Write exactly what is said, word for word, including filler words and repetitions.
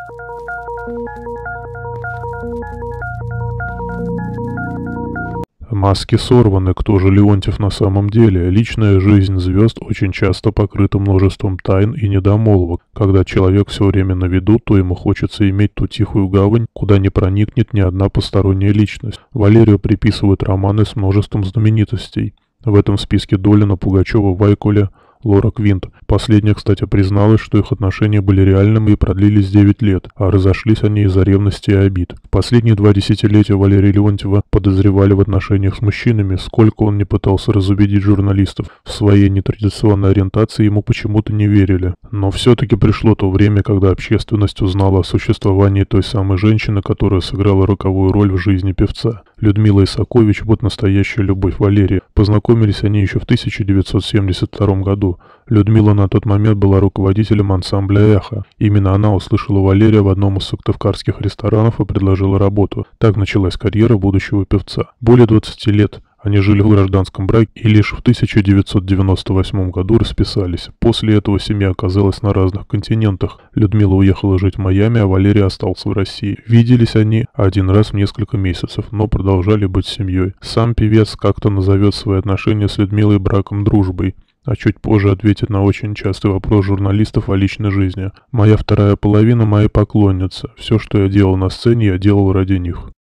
Маски сорваны, кто же Леонтьев на самом деле? Личная жизнь звезд очень часто покрыта множеством тайн и недомолвок. Когда человек все время на виду, то ему хочется иметь ту тихую гавань, куда не проникнет ни одна посторонняя личность. Валерию приписывают романы с множеством знаменитостей. В этом списке Долина, Пугачева, Вайкуля, Лора Квинт. Последняя, кстати, призналась, что их отношения были реальными и продлились девять лет, а разошлись они из-за ревности и обид. Последние два десятилетия Валерия Леонтьева подозревали в отношениях с мужчинами, сколько он не пытался разубедить журналистов в своей нетрадиционной ориентации, ему почему-то не верили. Но все-таки пришло то время, когда общественность узнала о существовании той самой женщины, которая сыграла роковую роль в жизни певца. Людмила Исакович – вот настоящая любовь Валерия. Познакомились они еще в тысяча девятьсот семьдесят втором году. Людмила на тот момент была руководителем ансамбля «Эхо». Именно она услышала Валерия в одном из сыктывкарских ресторанов и предложила работу. Так началась карьера будущего певца. Более двадцати лет они жили в гражданском браке и лишь в тысяча девятьсот девяносто восьмом году расписались. После этого семья оказалась на разных континентах. Людмила уехала жить в Майами, а Валерий остался в России. Виделись они один раз в несколько месяцев, но продолжали быть семьей. Сам певец как-то назовет свои отношения с Людмилой браком дружбой, а чуть позже ответит на очень частый вопрос журналистов о личной жизни. «Моя вторая половина – моя поклонница. Все, что я делал на сцене, я делал ради них».